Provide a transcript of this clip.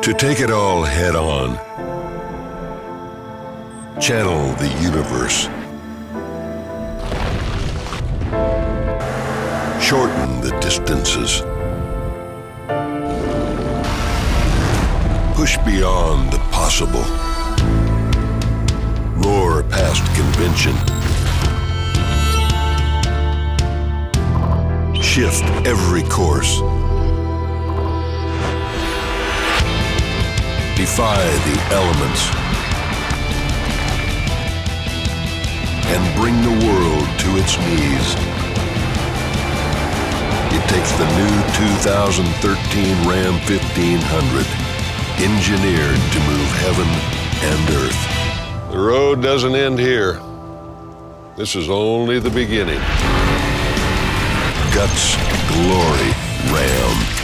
To take it all head on. Channel the universe. Shorten the distances. Push beyond the possible. Roar past convention. Shift every course. Defy the elements. And bring the world to its knees. It takes the new 2013 Ram 1500, engineered to move heaven and earth. The road doesn't end here. This is only the beginning. Guts, glory, Ram.